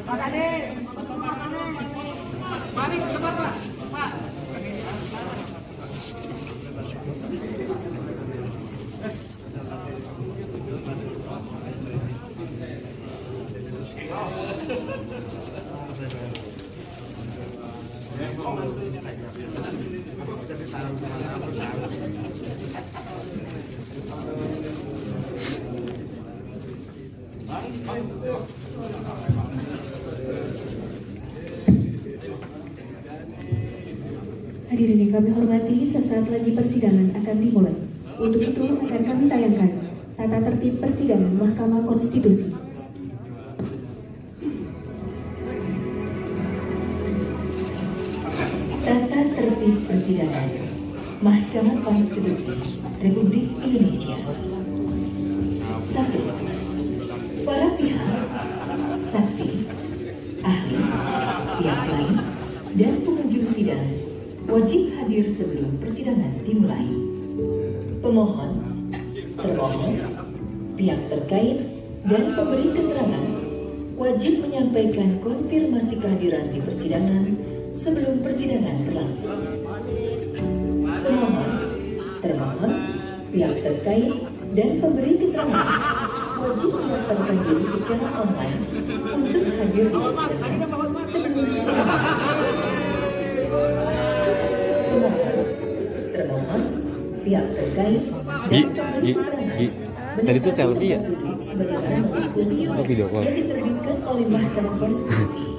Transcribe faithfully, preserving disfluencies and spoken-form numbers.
Hadirin yang kami hormati, sesaat lagi persidangan akan dimulai. Untuk itu akan kami tayangkan tata tertib persidangan Mahkamah Konstitusi. Tata tertib persidangan Mahkamah Konstitusi Republik Indonesia. Satu. Para pihak, saksi, ahli, pihak lain, dan pengunjung sidang wajib hadir sebelum persidangan dimulai. Pemohon, termohon, pihak terkait, dan pemberi keterangan wajib menyampaikan konfirmasi kehadiran di persidangan sebelum persidangan berlangsung. Pemohon, termohon, pihak terkait, dan pemberi keterangan wajib mendaftarkan diri secara online untuk hadir di persidangan sebelum persidangan. Pemohon, termohon, pihak terkait, dan pemberi keterangan tadi itu selfie ya? sebagaimana menurut video call yang diterbitkan oleh Mahkamah Konstitusi